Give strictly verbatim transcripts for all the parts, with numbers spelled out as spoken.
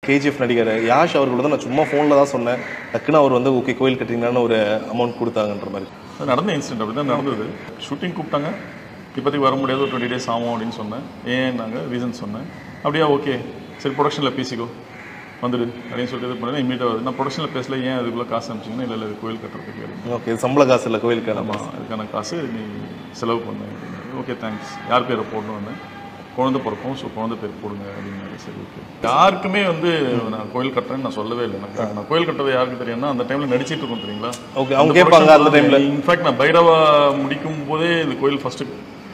KGF நடிகர் யாஷ் அவர்கள் தான் நான் சும்மா ஃபோனில் தான் சொன்னேன், டக்குன்னு அவர் வந்து ஓகே கோயில் கட்டிங்கன்னு ஒரு அமௌண்ட் கொடுத்தாங்கன்ற மாதிரி. அது நடந்த இன்சிடென்ட் அப்படி தான் நடந்தது. ஷூட்டிங் கூப்பிட்டாங்க, இப்போதைக்கு வர முடியாது, ஒரு டுவெண்ட்டி டேஸ் ஆகும் அப்படின்னு சொன்னேன். ஏன் நாங்கள் ரீசன் சொன்னேன். அப்படியா ஓகே சரி ப்ரொடக்ஷனில் பேசிக்கோ வந்துடு அப்படின்னு சொல்லிட்டு இது பண்ணேன். இமீடியட்டாக வருது. நான் ப்ரொடக்ஷனில் பேசல, ஏன் அதுக்குள்ளே காசு அனுப்பிச்சிங்கன்னா இல்லை இல்லை கோயில் கட்டுறதுக்கு. ஓகே சம்பள காசு இல்லை கோயிலுக்கு. ஆமாம் அதுக்கான காசு நீ செலவு பண்ணு அப்படின்னு. Okay thanks. யார் பேரை போடணும் வந்தேன், குழந்தை பிறக்கும், ஸோ குழந்தை பேர் போடுங்க அப்படின்னு. சரி ஓகே. யாருக்குமே வந்து நான் கோயில் கட்டுறேன்னு நான் சொல்லவே இல்லை. எனக்கு நான் கோயில் கட்டுறது யாருக்கு தெரியும்னா அந்த டைமில் நடிச்சிட்டு இருக்கோம் தெரியுங்களா. ஓகே அவங்க கேட்பாங்க அந்த டைமில். இன்ஃபேக்ட் நான் பைரவா முடிக்கும் போதே இந்த கோயில் ஃபஸ்ட்டு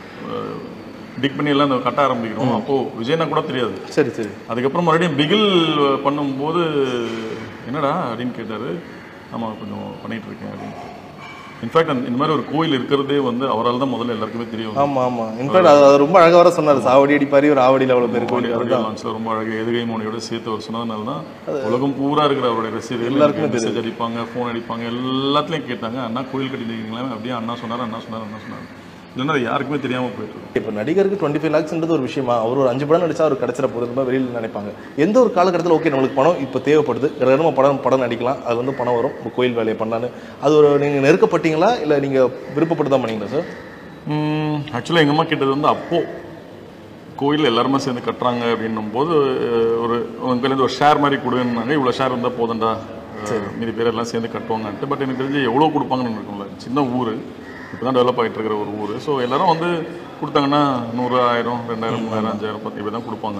டிக் பண்ணி எல்லாம் கட்ட ஆரம்பிக்கிறோம். அப்போது விஜய்னா கூட தெரியாது. சரி சரி. அதுக்கப்புறம் மறுபடியும் பிகில் பண்ணும்போது என்னடா அப்படின்னு கேட்டார். ஆமாம் கொஞ்சம் பண்ணிகிட்டு இருக்கேன் அப்படின்னு. இன்ஃபேக்ட் இந்த மாதிரி ஒரு கோயில் இருக்கிறதே வந்து அவரால் தான் முதல்ல எல்லாருக்குமே தெரியும். ஆமாம் ஆமாம். இன்ஃபேக்ட் அது ரொம்ப அழகாக வர சொன்னார். சாவடி அடிப்பாரி ஒரு ஆவடியில் அவ்வளோ பேர் கோயில் லான்ச்சில் ரொம்ப அழகாக எதுகை மோனியோட சேர்த்து அவர் சொன்னதுனால தான் உலகம் பூரா இருக்கிற அவருடைய ரசிகர்கள் எல்லாருக்குமே மெசேஜ் அடிப்பாங்க, ஃபோன் அடிப்பாங்க, எல்லாத்துலேயும் கேட்டாங்க அண்ணா கோயில் கட்டிருக்கீங்களா அப்படியே அண்ணா சொன்னார் அண்ணா சொன்னார் அண்ணா சொன்னார். இல்லைன்னா அது யாருக்குமே தெரியாமல் போயிட்டு இருக்கு. இப்போ நடிகருக்கு டுவெண்ட்டி ஃபைவ் லேக்ஸ்ன்றது ஒரு விஷயமா, அவர் ஒரு அஞ்சு படம் நடிச்சா அவர் கிடச்சிட போகிறது வெளியில் நினைப்பாங்க. எந்த ஒரு காலகட்டத்தில் ஓகே நம்மளுக்கு பணம் இப்போ தேவைப்படுது, நம்ம படம் படம் நடிக்கலாம், அது வந்து பணம் வரும், கோயில் வேலையை பண்ணலான்னு அது ஒரு நீங்கள் நெருக்கப்பட்டீங்களா இல்லை நீங்கள் விருப்பப்பட்டு தான் பண்ணீங்களா சார்? ஆக்சுவலாக எங்கள் அம்மா கேட்டது வந்து அப்போது கோயில் எல்லாருமே சேர்ந்து கட்டுறாங்க அப்படின்னும் போது ஒரு உங்கள்லேருந்து ஒரு ஷேர் மாதிரி கொடுன்னாங்க. இவ்வளோ ஷேர் இருந்தால் போதண்டா, மீதி பேர் எல்லாம் சேர்ந்து கட்டுவாங்கன்ட்டு. பட் எனக்கு தெரிஞ்சு எவ்வளோ கொடுப்பாங்கன்னு இருக்கும்ல, சின்ன ஊர் இப்போ தான் டெவலப் ஆகிட்டு இருக்கிற ஒரு ஊர். ஸோ எல்லோரும் வந்து கொடுத்தாங்கன்னா நூறு ஆயிரம் ரெண்டாயிரம் மூணாயிரம் அஞ்சாயிரம் பத்து இப்படி தான் கொடுப்பாங்க.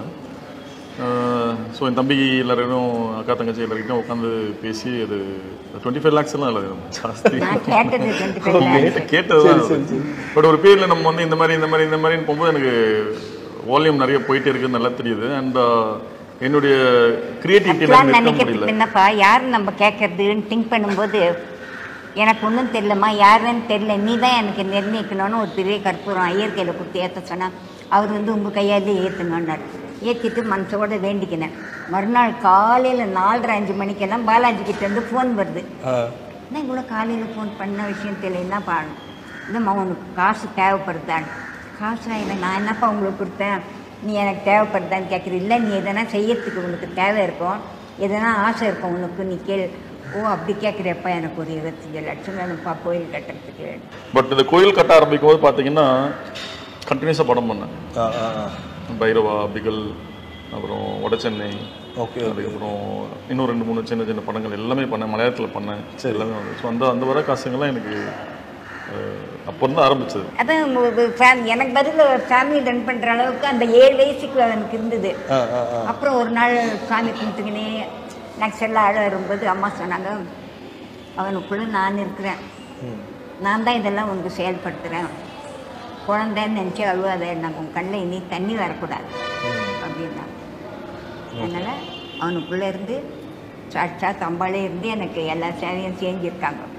ஸோ என் தம்பி எல்லாரும் அக்கா தங்கச்சி எல்லாருக்கிட்டையும் உட்காந்து பேசி அது டுவெண்ட்டி ஃபைவ் லேக்ஸ் எல்லாம் இல்லை ஜாஸ்தி கேட்டது தான். பட் ஒரு பேரில் நம்ம வந்து இந்த மாதிரி இந்த மாதிரி இந்த மாதிரின்னு போகும்போது எனக்கு வால்யூம் நிறைய போயிட்டே இருக்குன்னு நல்லா தெரியுது. அண்ட் என்னுடைய கிரியேட்டிவிட்டி என்னப்பா யார் நம்ம கேட்கறதுன்னு திங்க் பண்ணும்போது எனக்கு ஒன்றும் தெரியலம்மா, யாருன்னு தெரியல, நீ தான் எனக்கு நிர்ணயிக்கணும்னு ஒரு பெரிய கற்பூரம் ஐயர்கையில் கொடுத்து ஏற்ற சொன்னால் அவர் வந்து உங்கள் கையாலே ஏற்றணுன்னார். ஏற்றிட்டு மனசோட வேண்டிக்கினேன். மறுநாள் காலையில் நாலரை அஞ்சு மணிக்கெல்லாம் பாலாஜி கிட்டேருந்து ஃபோன் வருது. என்ன இவ்வளோ காலையில் ஃபோன் பண்ண விஷயம் தெரியலன்னா பாடணும். இல்லைம்மா உனக்கு காசு தேவைப்படுதான்னு. காசு இல்லை நான் என்னப்பா உங்களுக்கு கொடுத்தேன், நீ எனக்கு தேவைப்படுதான்னு கேட்குற. இல்லை நீ எதனா செய்யறதுக்கு உனக்கு தேவை இருக்கும், எதனா ஆசை இருக்கும் உனக்கு, நீ கேள். ஓ அப்படி கேட்குறப்பா எனக்கு ஒரு இருபத்தஞ்சு லட்சம் வேணும்ப்பா கோயில் கட்டுறதுக்கு. பட் இந்த கோயில் கட்ட ஆரம்பிக்கும் போது பார்த்தீங்கன்னா கண்டினியூஸாக படம் பண்ணேன். பைரவா, பிகல், அப்புறம் வட சென்னை, ஓகே அதுக்கப்புறம் இன்னும் ரெண்டு மூணு சின்ன சின்ன படங்கள் எல்லாமே பண்ணேன். மலையாளத்தில் பண்ணேன். சரி எல்லாமே வந்து ஸோ அந்த அந்த வர காசுங்கள்லாம் எனக்கு அப்போ இருந்து ஆரம்பிச்சது. அதான் எனக்கு பதில் ஃபேமிலி ரன் பண்ணுற அளவுக்கு அந்த ஏழு வயசுக்கு எனக்கு இருந்தது. அப்புறம் ஒரு நாள் சாமி கும்பிட்டுக்கினே நெக்ஸ்ட் எல்லாம் அழ வரும்போது அம்மா சொன்னாங்க, அவனுக்குள்ளே நான் இருக்கிறேன், நான் தான் இதெல்லாம் உனக்கு செயல்படுத்துகிறேன், குழந்தைன்னு நினச்சி அழுவாத, நாங்கள் உன் கண்ணில் இனி தண்ணி வரக்கூடாது அப்படின்னாங்க. அதனால் அவனுக்குள்ளே இருந்து சாட்சா தம்பாலே இருந்து எனக்கு எல்லா சேவையும் செஞ்சுருக்காங்க.